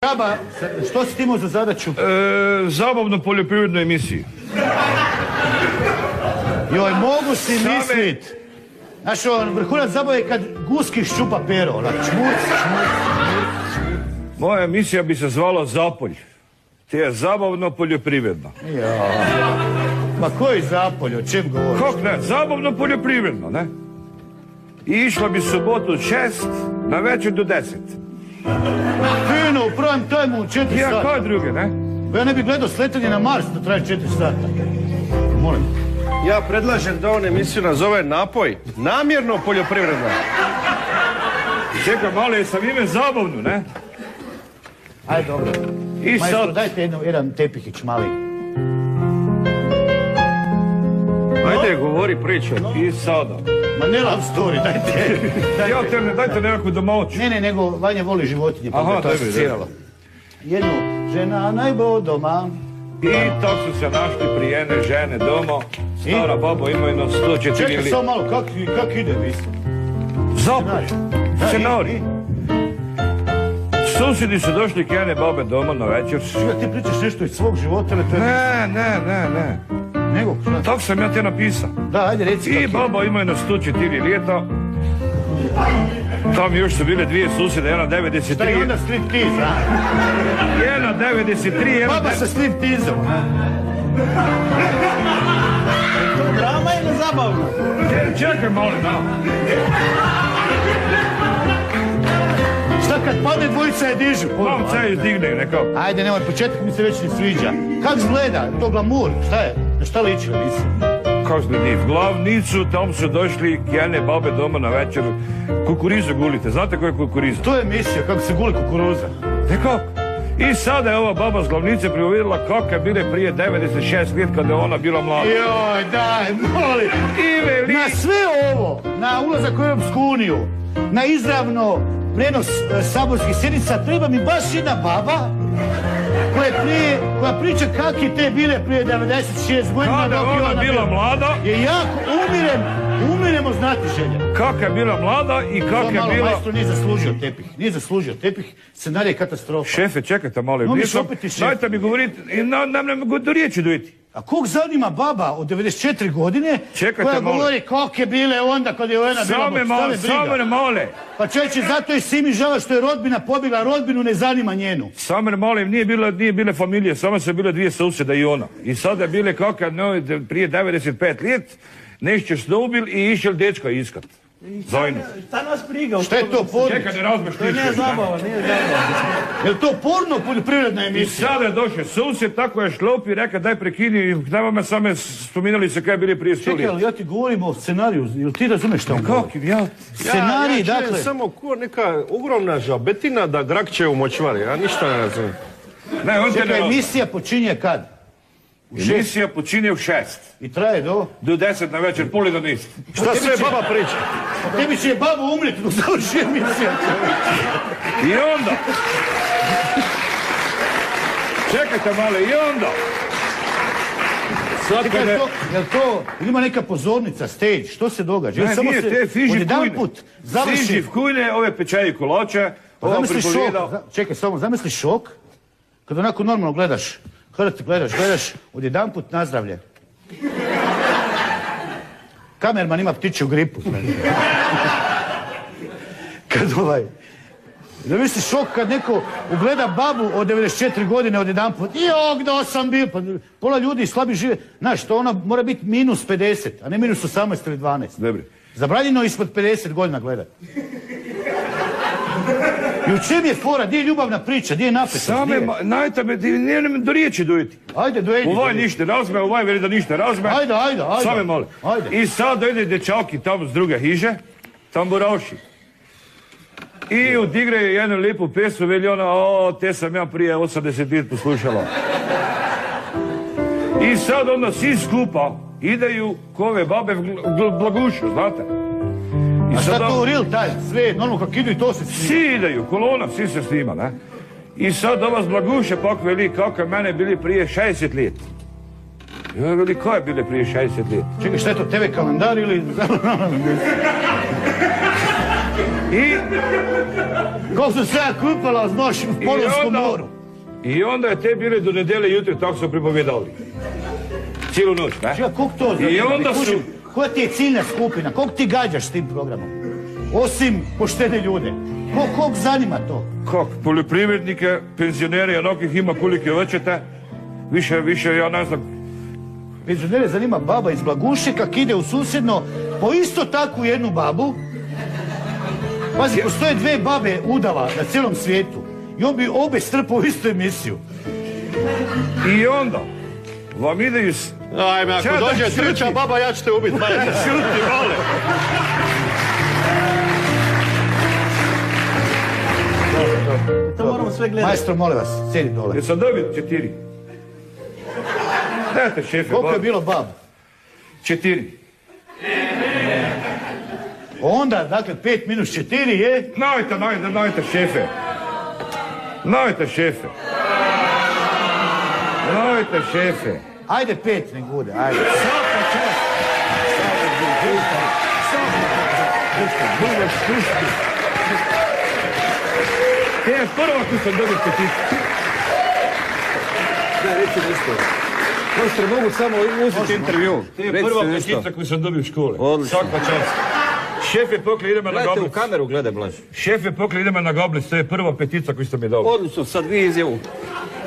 Žaba, što si ti imao za zadaću? Zabavnu poljoprivrednu emisiju. Joj, mogu si mislit. Znaš, vrhunac zabave je kad guski ščupa pero, onak, čmurc. Moja emisija bi se zvala Zapolj. Te je zabavno poljoprivredno. Ma koji Zapolj, o čem govoriš? Kako ne? Zabavno poljoprivredno, ne? I išla bi subotu 6, na večer do 10. Fino, u prvom tajmu u 4 sata. Ja kao druge, ne? Ja ne bih gledao sletanje na Mars da traje 4 sata. Molim. Ja predlažem da on emisiju nazove Napoj, namjerno poljoprivredno. Čekaj malo, jesam ime zabavnu, ne? Ajde, dobro. I Majstro, sad... dajte jedan tepihić mali. Ajde, govori priča. I sada. Ma ne love story, dajte. Ja te ne, dajte nekakvu domaću. Ne, nego Vanja voli životinje, pa Aha, ga to dobro, asociralo. Jednu žena najbo doma. I tako su se našli prijene žene doma. Stara baba ima jedno 104 Čekaj ili... samo malo, kak ide, mislim? Zapolj. Scenarij. Susjedi su došli k jedne babe doma na večer. Čekaj, ti pričaš nešto iz svog života ili to je... Ne. Nego, šta? Tako sam ja te napisao. Da, ajde, reci kak je. I baba ima jedno 104 ljeta. Tam još su bile dvije susjede, jedna 93... Šta je onda striptease, a? Jedna 93, jedna... Baba sa stripteasom, a? To drama ili zabavno? Čekaj malo, da. Šta kad padne dvojica je dižu? Mam se izdigne nekako. Ajde, nemoj, početak mi se već ne sviđa. Kak izgleda? To glamur, šta je? Na šta liči, mislim? Kako zgledi? V glavnicu, tam su došli k jedne babe doma na večer. Kukurizu gulite. Znate koja je kukuriza? To je emisija, kako se guli kukuruza. Nekako. I sada je ova baba s glavnice pripovedala kako je bile prije 96 let kada je ona bila mlada. Joj, daj, molim. Na sve ovo, na ulazak u Europsku uniju, na izravno prenos saborskih sjednica, treba mi baš jedna baba koja priča kak je te bile prije 96 godina. Kada je ona bila mlada. Je jako umiremo znatiželja. Kaka je bila mlada i kak je bila... Majstro nije zaslužio tepih, scenarij je katastrofa. Šefe, čekajte malo. No, dajte mi govoriti, nam ne do riječi dojeti. A kog zanima baba od 94 godine koja govori kak je bile onda kad je ona bila... Samo male. Pa čeće, zato je Simi žala što je rodbina pobjegla, rodbinu ne zanima njenu. Samo male, nije bile familije, samo su bile dvije susjeda i ona. I sada je bile kaka prije 95 let, nešto snubil i išel dečka iskat. Zajnu. Šta nas briga? Šta je to porno? Čekaj, ne razmeš To nije zabava, nije zabava. Je li to porno poljoprivredna emisija? I sada je došao susjed, tako je šlop i reka daj prekini, nema me same spominjali se kaj bili prije 100 let. Čekaj, ali ja ti govorim o scenariju, jel ti razumeš šta on govori? Kako, ja? Scenarij, dakle... Ja čujem samo ko neka ogromna žabetina da grakće u močvari, ja ništa ne razumijem. Ne, on te ne Čekaj, razumije. emisija počinje kad? Emisija počinje u 6. I traje do 10 na večer, poli do 10. Šta sve baba priča? Tebi će baba umreti dok završi emisija. I onda... Čekajte malo, i onda... Čekaj, jel to, ima neka pozornica, stage, što se događa? Ne, nije, te fiži kujne. Fiži kujne, ove pečaji kolače, ovo pripovijedao. Čekaj, samo zamisli šok, kad onako normalno gledaš, gledaš, odjedanput nazdravlje. Kamerman ima ptičju gripu. Kad zamisli šok kad neko ugleda babu od 94 godine odjedanput. Gdje sam bio? Pa pola ljudi slabi žive. Znaš, to ona mora biti minus 50, a ne minus 18 ili 12. Dobri. Zabranjeno ispod 50 godina gledat. I u čem je fora? Gdje je ljubavna priča? Gdje je napetost? Najte me, nije do riječi dojeti. Ajde, dojedi. Ovaj ništa razme, ovaj veli da ništa razme. Ajde. Same mole. I sad dojde dečaki tamo s druge hiže, tamburaši. I odigraju jednu lijepu pesmu, veli ona, te sam ja prije 80 let poslušala. I sad onda svi skupa ideju kove babe blagušu, znate. A šta to real time, sve, normalno kako idu i to se snima? Svi ideju, kolona, svi se snima, ne? I sad ova s blaguše pak veli kako je mene bili prije 60 let. Ja veli, ko je bile prije 60 let? Čekaj, šta je to, TV kalendar ili... Kako su se ja kupala, znaš, u Polonskom moru. I onda je te bili do nedjelje jutro, tako su pripovjedali. Cijelu noć, ne? Čekaj, koliko to zanima? I onda su... Koja ti je ciljna skupina? Koliko ti gađaš s tim programom? Osim poštene ljude. Kog zanima to? Kog? Poljoprivrednike, penzionere, onakih ima kolike hoćete. Više, ja ne znam. Penzionere zanima baba iz Blaguše kak ide u susjedno po isto takvu jednu babu. Pazi, postoje dve babe udava na cijelom svijetu. I on bi obe strpao u istu emisiju. I onda vam ide iz... Ajme, ako dođe treća baba, ja ću te ubiti. Šuti, vole. To moramo sve gledati. Majstro, molim vas, sjedi dole. Jesam dobio 4. Dajte, šefe. Koliko je bilo bab? 4. Onda, dakle, 5 minus 4 je... Najte, šefe. Najte, šefe. Ajde 5 nek bude, ajde. Svaka čast. To je prvo tu sam dobio peticu. Da, reći nešto. Možete mogu samo uzeti intervju. To je prva petica koju sam dobio u škole. Odlično. Svaka čast. Šef je pokli, idemo na Gledajte u Goblic. kameru, gledaj Blaž. Šef je pokli, idemo na Goblic. To je prva petica koju ste mi dali. Odlično, sad vi izjavu.